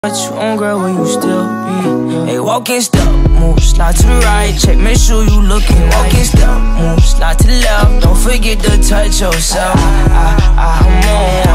What you on, girl, will you still be? Hey, walking step, move, slide to the right. Check, make sure you looking right. Walking step, move, slide to the left. Don't forget to touch yourself. I'm on.